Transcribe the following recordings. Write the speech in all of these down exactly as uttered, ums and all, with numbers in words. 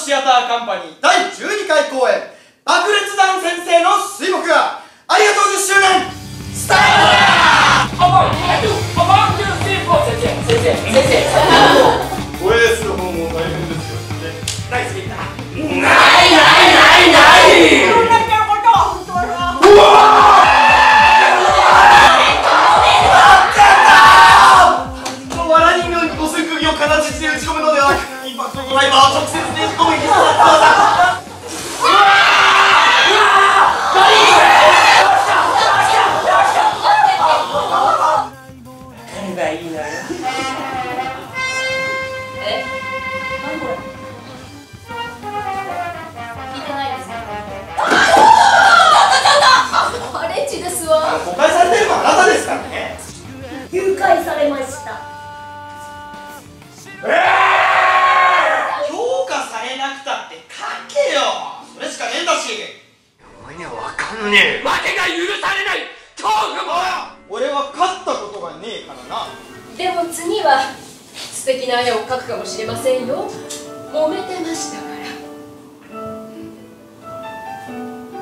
シアターカンパニーだいじゅうにかい公演爆裂弾先生の水墨画ありがとうじゅっしゅうねんスタートだー。おばん、えっと、おばんという先生、先生、先生、先生。 ごエースの方も大変ですよ。 ナイスビッター。 ないないないない。 こんなこと本当は。 うわー。わら人形に五寸釘を形で打ち込むのではなく、インパクトドライバーを直接ねじ込む技術だったのだ。 何がいいのよ。 え？何これ？聞いてないですか？あれっちですわ。 誤解されてるのはあなたですからね。 誘拐されました。 えー、評価されなくたって書けよ。それしかねえんだし。 お前にはわかんねえ。負けが許されない恐怖も。 俺は勝ったことがねえからな。 でも次は素敵な絵を描くかもしれませんよ。揉めてましたから。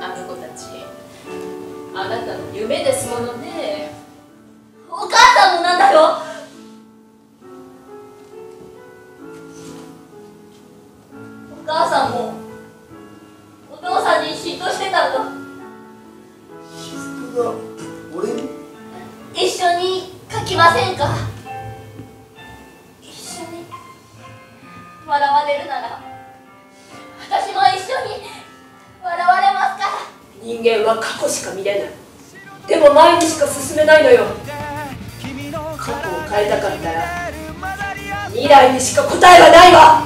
あの子たち、あなたの夢ですものね。お母さんもなんだよ。お母さんもお父さんに嫉妬してたんだ。 雫が俺に？ 一緒に描きませんか？一緒に笑われるなら私も一緒に笑われますから。人間は過去しか見れない。でも前にしか進めないのよ。過去を変えたかったら未来にしか答えはないわ。